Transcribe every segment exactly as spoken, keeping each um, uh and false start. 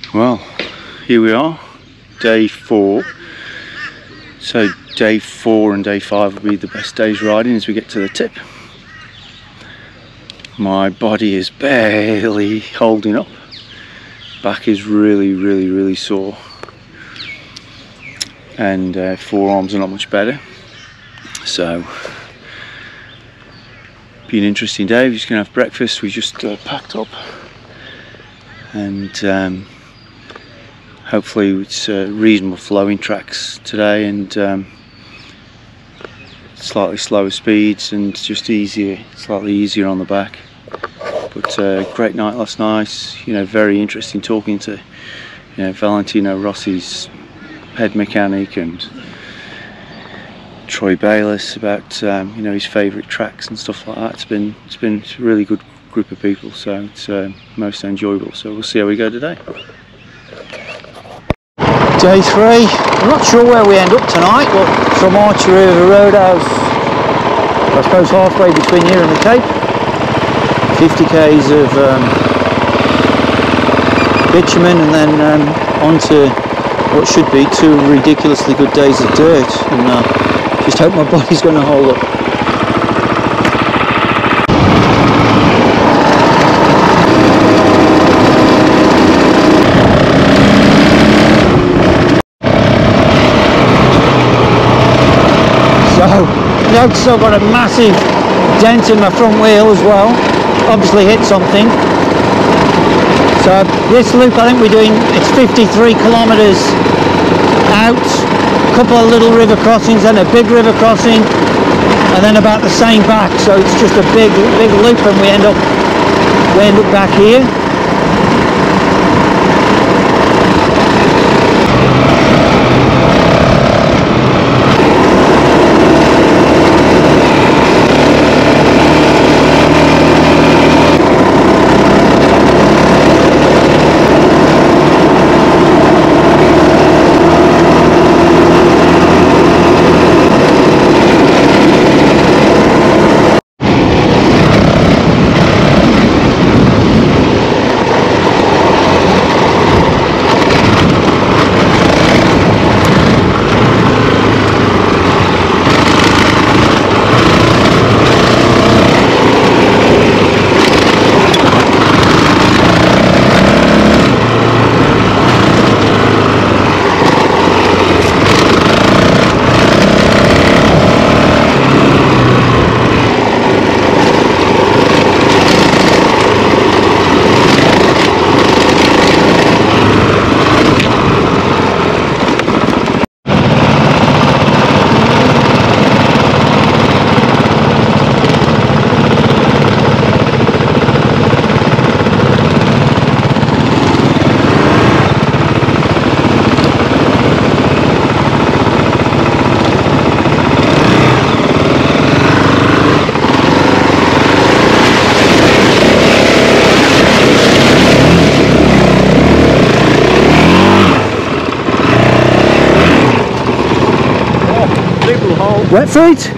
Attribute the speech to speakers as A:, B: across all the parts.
A: Well, here we are, day four. So day four and day five will be the best days riding as we get to the tip. My body is barely holding up. Back is really, really, really sore. And uh, forearms are not much better. So, be an interesting day. We're just going to have breakfast. We just uh, packed up. And um, hopefully it's uh, reasonable flowing tracks today, and um, slightly slower speeds and just easier, slightly easier on the back. But uh, great night last night. You know, very interesting talking to you know Valentino Rossi's head mechanic and Troy Bayliss about um, you know his favourite tracks and stuff like that. It's been it's been a really good group of people, so it's uh, most enjoyable. So we'll see how we go today.
B: Day three. I'm not sure where we end up tonight, but from Archery River Roadhouse, I suppose halfway between here and the Cape. fifty kays of um, bitumen, and then um, on to what should be two ridiculously good days of dirt, and uh, just hope my body's going to hold up. So, notice I've got a massive dent in my front wheel as well. Obviously hit something. So this loop, I think we're doing, it's fifty-three kilometres out, a couple of little river crossings and a big river crossing, and then about the same back. So it's just a big, big loop, and we end up, we end up back here. Wet feet?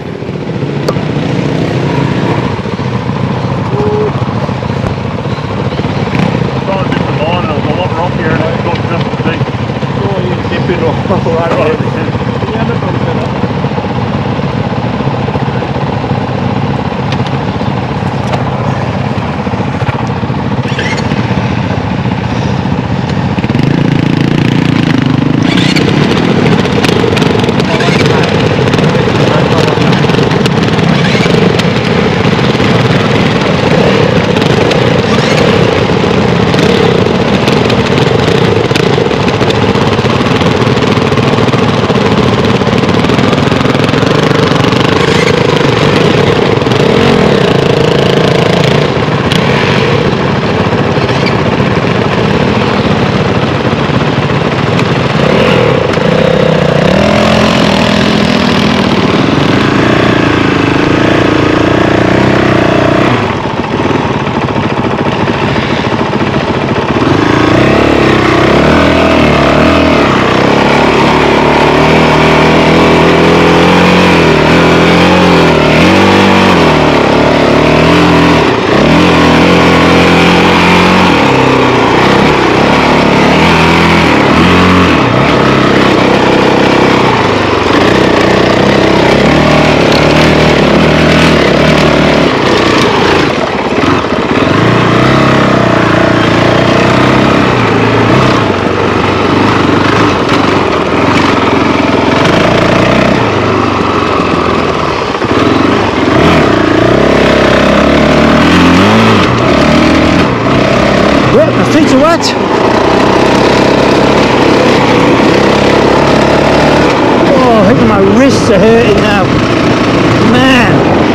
B: My wrists are hurting now. Man.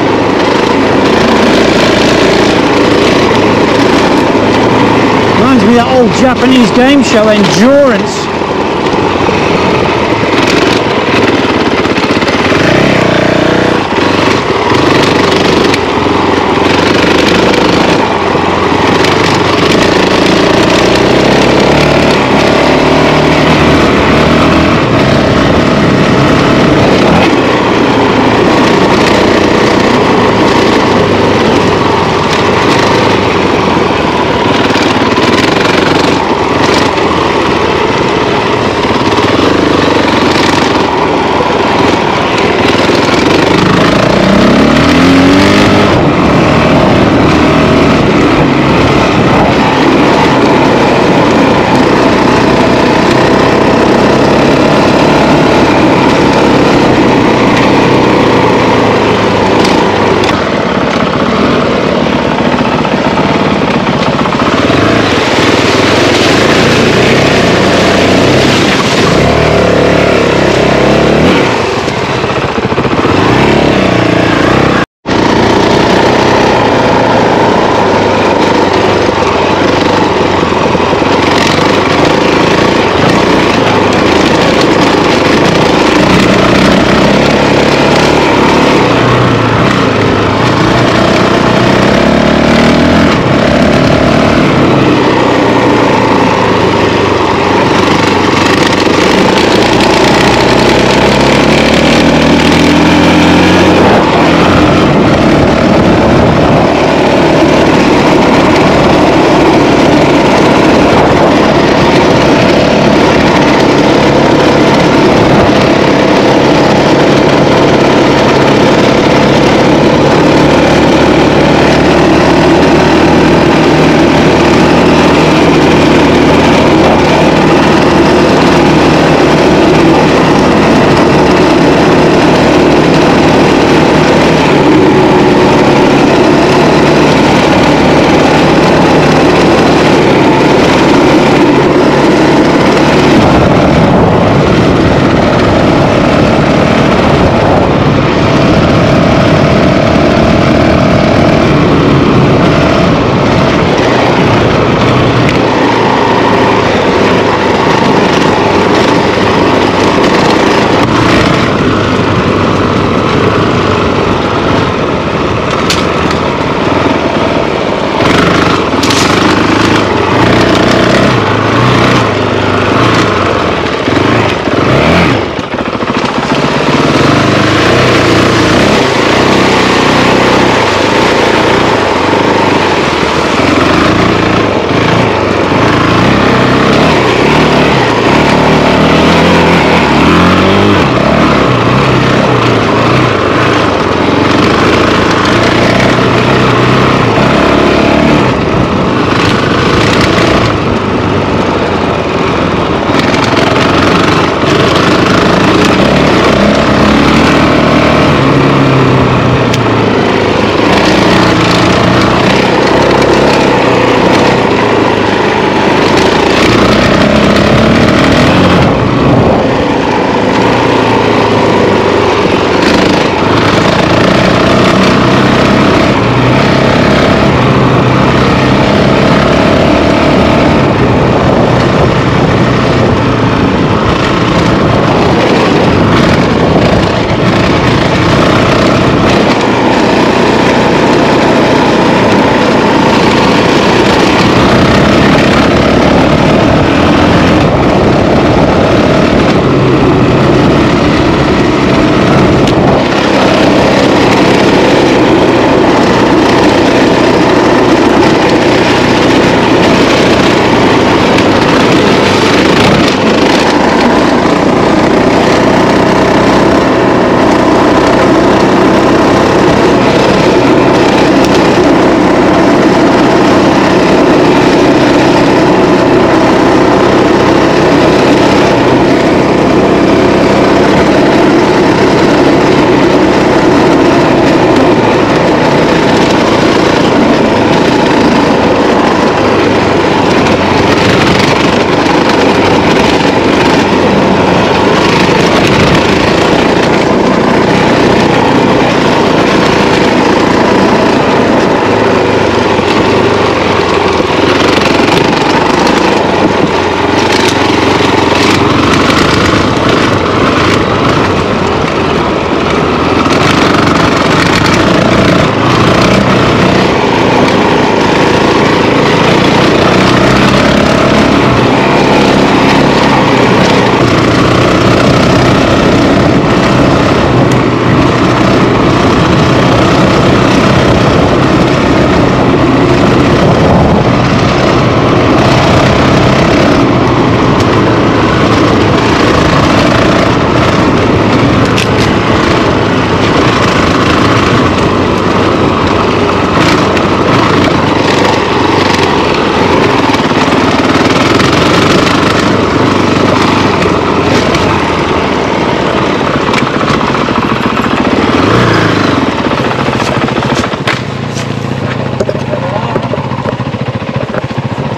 B: Reminds me of that old Japanese game show, Endurance.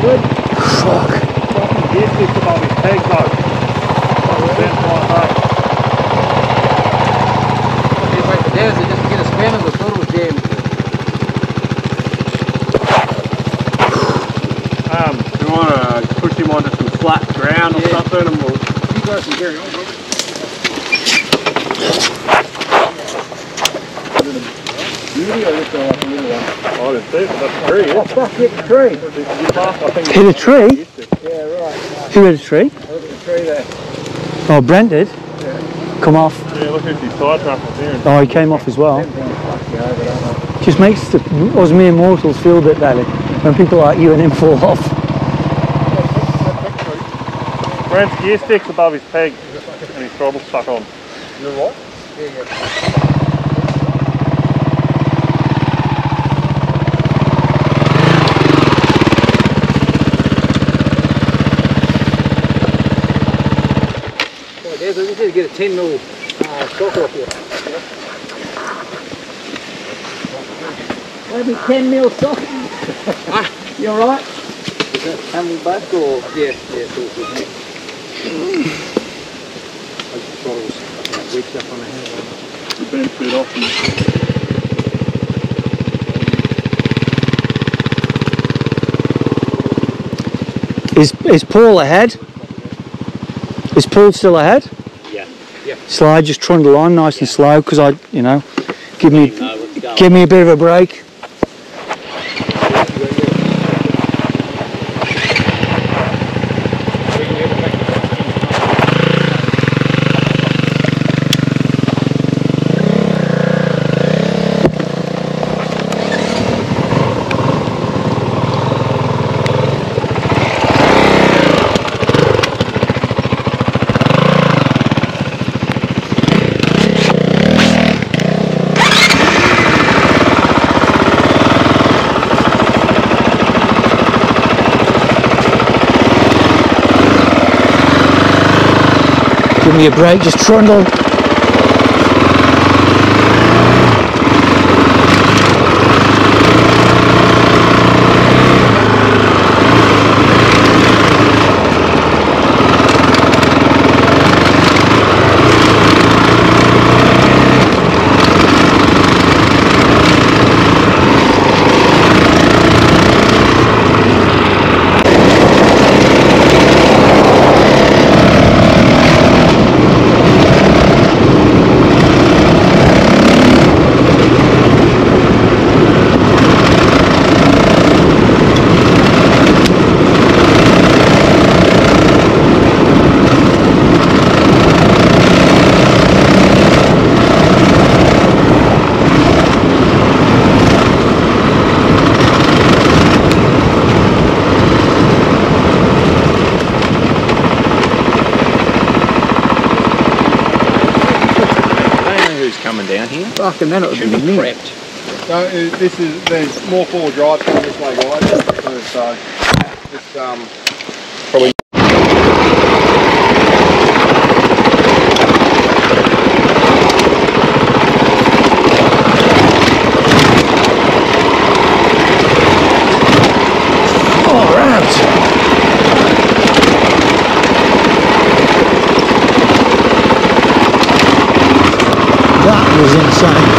C: good.
B: Fuck.
D: Fucking gear sticks above his peg though. Fucking bent like that.
C: Just wait for Daz just to get a spin and we thought it was jammed.
D: Um, you want to push him onto some flat ground or
C: Yeah.
D: something and we'll...
C: You guys can carry on, bro. Beauty or just a little one?
D: I didn't see it, but that's a tree,
C: Oh
D: yeah?
C: fuck, hit the tree.
B: Hit a tree?
C: Yeah, right.
B: Who hit a tree?
C: Look at the tree there.
B: Oh, Brent did?
C: Yeah.
B: Come off.
D: Yeah, look at his side track up there.
B: Oh, he came off as well.
C: Them things fuck you over, don't
B: Just makes the, us mere mortals feel a bit better when people like you and him fall off.
D: Brent's gear stick's above his peg and his throttle's stuck on.
C: You're right? Yeah, yeah. There's, we just need to get a ten mil uh, socket off here. Maybe ten mil socket. Ah, you alright? Is that camel back or? Yeah, yeah, it's all good. I just thought it was weeks up on the head.
D: The bent bit off and
B: Is, is Paul ahead? Is Paul still ahead?
D: Yeah.
C: Yeah.
B: Slide, just trundle on nice and slow because I, you know, give me, give me a bit of a break. Give me a break, just trundle.
C: Coming down here.
B: Fucking then it would be me.
C: Prepped.
D: So uh, this is, there's more four drives coming this way, guys. So it's um probably.
B: That was insane.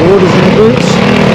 B: orders in the boots.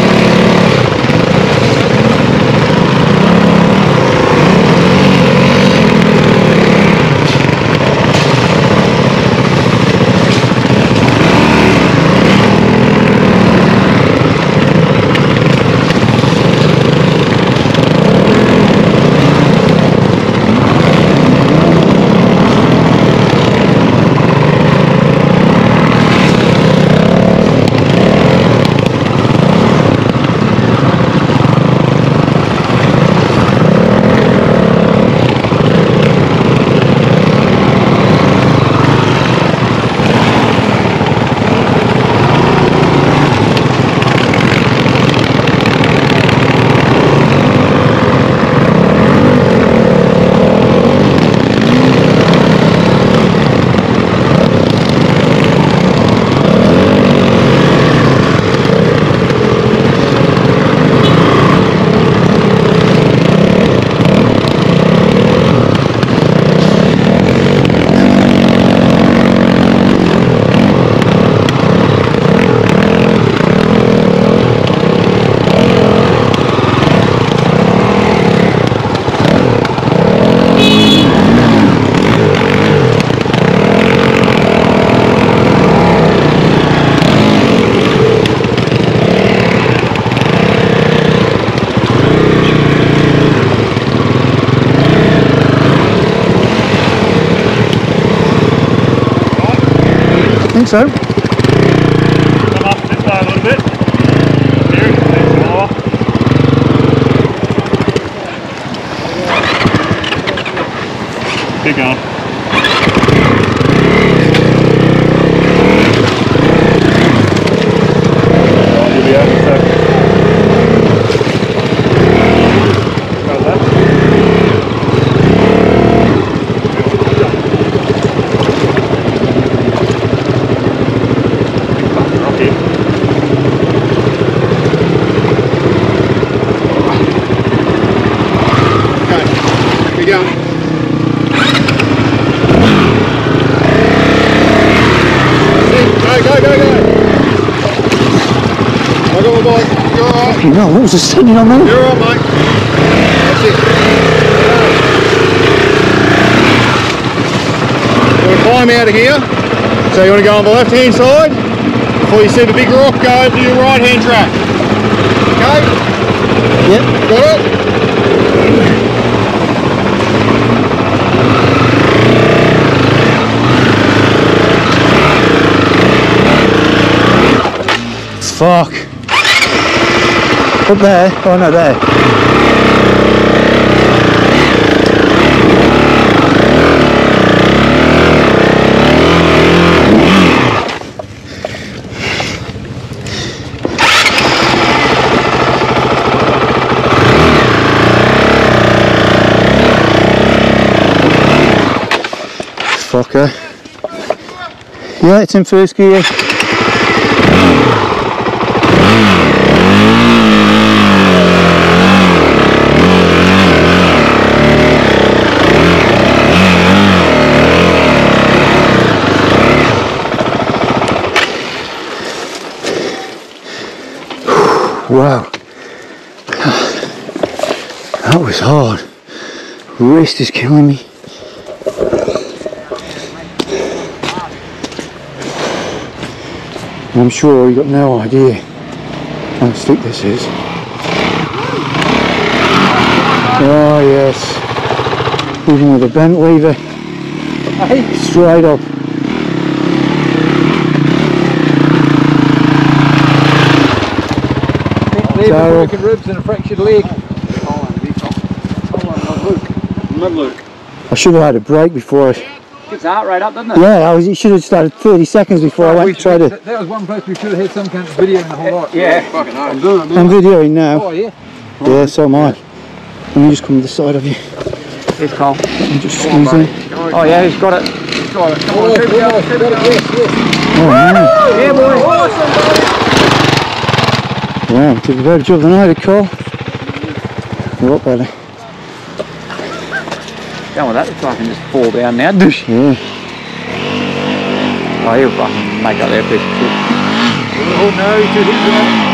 B: I think so.
E: Come off this side a little bit. Here, nice and low. Keep going. Oh, you'll be out in a sec. How's that?
D: Keep going. Go, go, go, go. I got my bike. You're alright.
B: Fucking hell, what was just standing on there?
D: You're alright, mate. That's it. You want to climb out of here. So you want to go on the left hand side. Before you see the big rock, go over to your right hand track. Okay?
B: Yep.
D: Got it?
B: Fuck. Up there? Oh no, there. Fucker. Yeah, it's in first gear. Wow, that was hard. Wrist is killing me. And I'm sure you got no idea how steep this is. Oh yes, even with a bent lever, straight up.
C: Daryl. Broken ribs and a fractured leg.
B: I should have had a break before I...
C: Gets the heart rate up, doesn't it?
B: Yeah, I was, it should have started thirty seconds before I went to try to...
C: That, that was one place we should have had some kind of video in the whole lot.
D: Yeah. Fucking hell. I'm doing it.
B: I'm videoing now.
C: Oh yeah?
B: Yeah, so am I. Let me just come to the side of you.
C: Here's Cole.
B: And just squeeze in.
C: Oh yeah, he's got it. He's got it. Come on, keep it going, keep it going. Yes, yes.
B: Oh man.
C: Yeah, boy. Awesome,
B: Wow, did a better job than I did, Cole. A lot better.
C: Down with that, if I can just fall down now. Douche.
B: Yeah.
C: Oh, he'll fucking make up there a piece of shit. Oh no, to his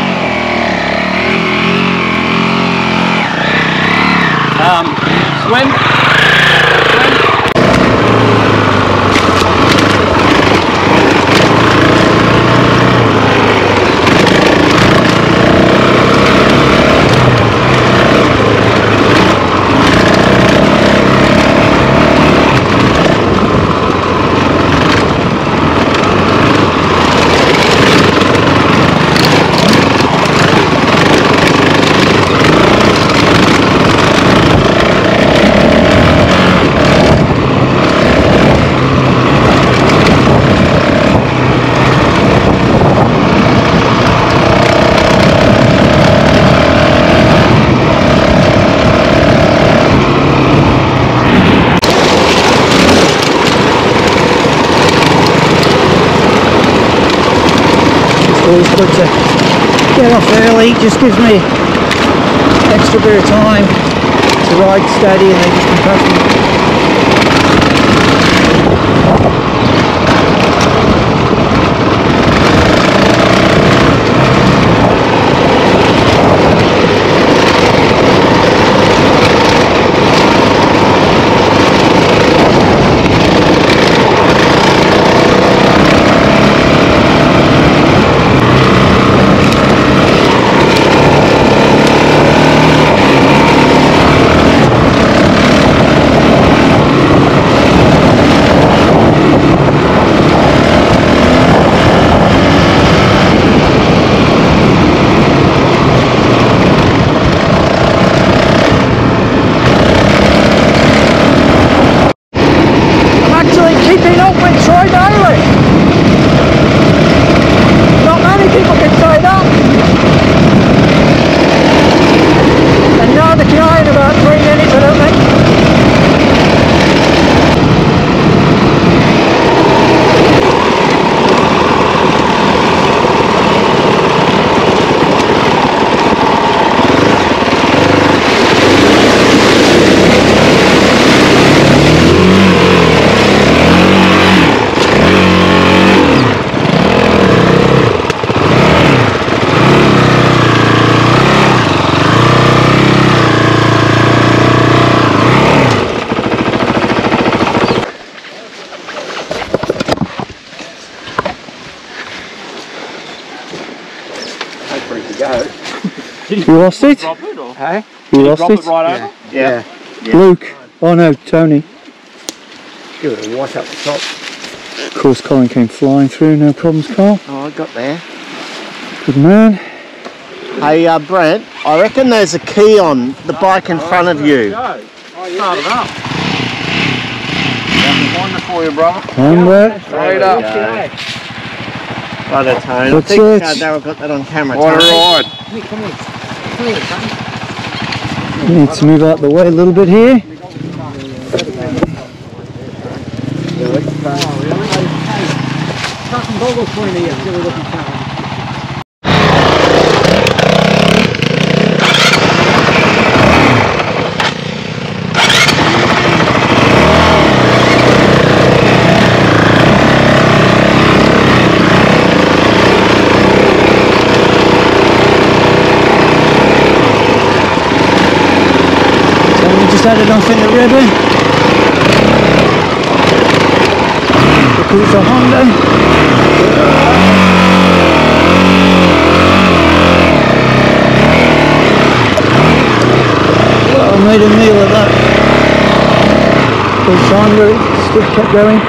C: right. Um, swim.
B: Always good to get off early, just gives me extra bit of time to ride steady and then just compressing. You lost it?
E: Drop it or?
C: Hey?
B: You lost
E: Drop
B: it?
E: it right over?
C: Yeah.
B: Yeah. Luke. Oh no, Tony.
C: Give it a wash up the top.
B: Of course, Colin came flying through, no problems, Carl.
C: Oh, I got there.
B: Good man.
C: Hey, uh, Brent, I reckon there's a key on the bike in front of you.
E: Start it up. Find it for you, brother.
B: On there.
E: Straight up.
C: Righto, Tony.
B: That's
C: I think
B: it.
C: uh, Darryl got that on camera.
E: What a
C: Tony.
E: ride.
B: Need to move out the way a little bit here. Just had it off in the ribbon. It's a Honda. Well, I made a meal of that. Goes on with it, still kept going.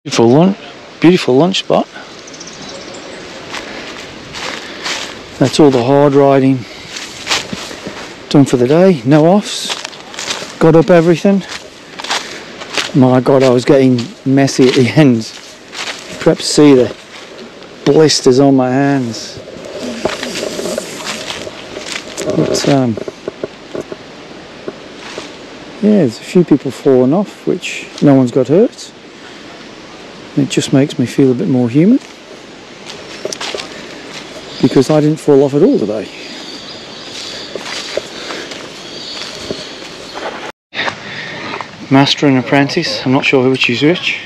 B: Beautiful lunch, beautiful lunch spot. That's all the hard riding done for the day. No offs. Got up everything. My God, I was getting messy at the end. Perhaps see the blisters on my hands. But um, yeah, there's a few people falling off, which no one's got hurt. It just makes me feel a bit more human, because I didn't fall off at all today. Master and apprentice, I'm not sure which is which.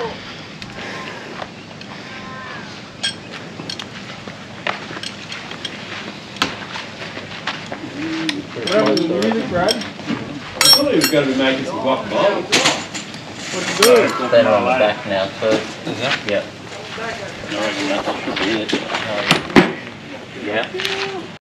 F: I thought he was going to be making some guacamole. What's he doing?
C: Put that on the back now too.
F: Is that?
C: Yep. I reckon that should be it. Um, yeah.